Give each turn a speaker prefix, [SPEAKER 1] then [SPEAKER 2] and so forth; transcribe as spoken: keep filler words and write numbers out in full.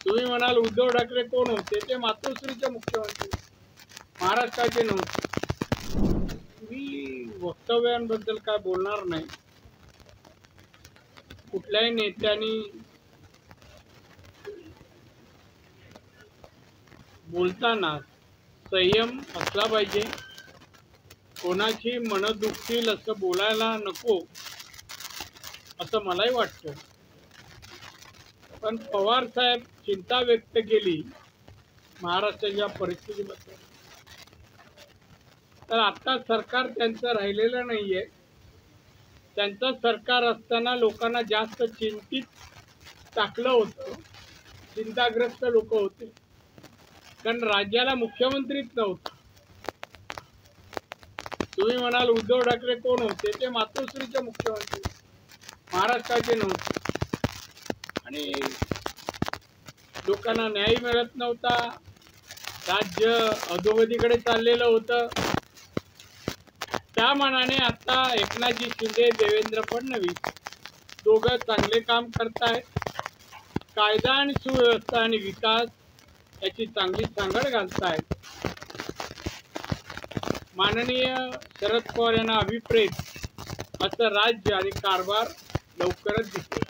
[SPEAKER 1] तुम्ही म्हणाल उद्धव ठाकरे कोण होते? ते मातोश्रीचे मुख्यमंत्री, महाराष्ट्राचे नव्हते. मी वक्तव्यांबद्दल काय बोलणार नाही. कुठल्याही नेत्यांनी बोलताना संयम असला पाहिजे. कोणाची मनं दुखतील असं बोलायला नको असं मलाही वाटतं. पण पवार साहेब चिंता व्यक्त केली महाराष्ट्राच्या परिस्थितीबद्दल. तर आता सरकार त्यांचं राहिलेलं नाहीये. त्यांचं सरकार असताना लोकांना जास्त चिंतित टाकलं होतं. चिंताग्रस्त लोक होते, कारण राज्याला मुख्यमंत्रीच नव्हता. तुम्ही म्हणाल उद्धव ठाकरे कोण होते? ते मातोश्रीचे मुख्यमंत्री, महाराष्ट्राचे नव्हते. आणि लोकांना न्याय मिळत नव्हता. राज्य अधोगतीकडे चाललेलं होतं. त्या मानाने आता एकनाथजी शिंदे, देवेंद्र फडणवीस दोघं चांगले काम करतायत. कायदा आणि सुव्यवस्था आणि विकास याची चांगली सांगड घालतायत. माननीय शरद पवार यांना अभिप्रेत असं राज्य आणि कारभार लवकरच दिसेल.